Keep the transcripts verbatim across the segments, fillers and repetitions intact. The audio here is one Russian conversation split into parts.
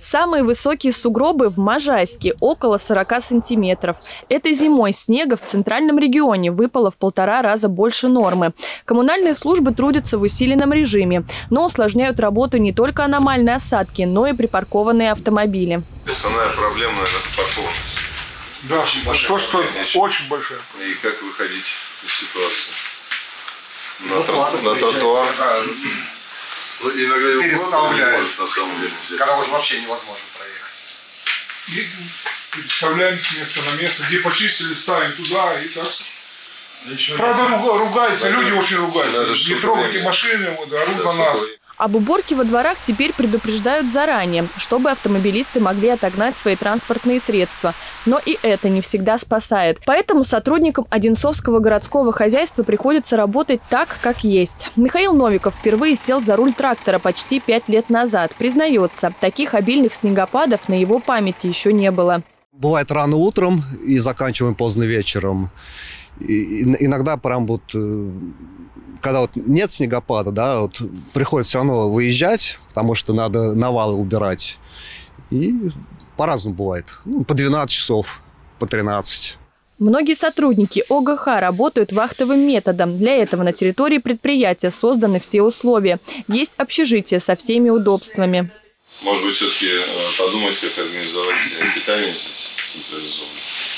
Самые высокие сугробы в Можайске – около сорока сантиметров. Этой зимой снега в центральном регионе выпало в полтора раза больше нормы. Коммунальные службы трудятся в усиленном режиме, но усложняют работу не только аномальные осадки, но и припаркованные автомобили. Основная проблема, наверное, запаркованность. Да, очень большая, то, что конечно. Очень большая. И как выходить из ситуации? На, ну, трот, на тротуар. Да. Ну, иногда его переставляют, может, на самом деле, когда уже вообще невозможно проехать. И переставляем с места на место, где почистили, ставим туда и так. Да. Правда, ругаются, люди очень ругаются. Надо, не трогайте машины, орут на нас. Об уборке во дворах теперь предупреждают заранее, чтобы автомобилисты могли отогнать свои транспортные средства. Но и это не всегда спасает. Поэтому сотрудникам Одинцовского городского хозяйства приходится работать так, как есть. Михаил Новиков впервые сел за руль трактора почти пять лет назад. Признается, таких обильных снегопадов на его памяти еще не было. Бывает рано утром и заканчиваем поздно вечером. И иногда прям вот... Когда вот нет снегопада, да, вот приходится все равно выезжать, потому что надо навалы убирать. И по-разному бывает. Ну, по двенадцать часов, по тринадцать. Многие сотрудники ОГХ работают вахтовым методом. Для этого на территории предприятия созданы все условия. Есть общежитие со всеми удобствами. Может быть, все-таки подумать, как организовать питание централизованное?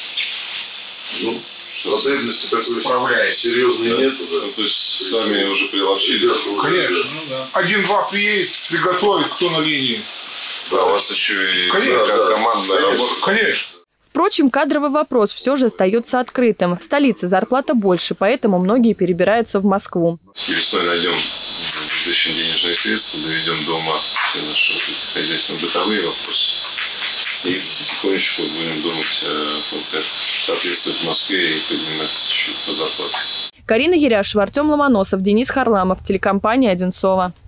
Ну, потребности такой серьезной да? Нет. Да? Ну, то есть сами уже приложили. Конечно. Ну, да. Один-два приедет, приготовит, кто на линии. Да, у вас еще и конечно, как да, командная конечно, работа. Конечно. Впрочем, кадровый вопрос все же остается открытым. В столице зарплата больше, поэтому многие перебираются в Москву. Весной найдем излишние денежные средства, доведем до ума все наши хозяйственно-бытовые вопросы. И потихонечку будем думать, как соответствовать Москве и подниматься чуть-чуть по зарплате. Карина Еряшева, Артем Ломоносов, Денис Харламов, телекомпания «Одинцова».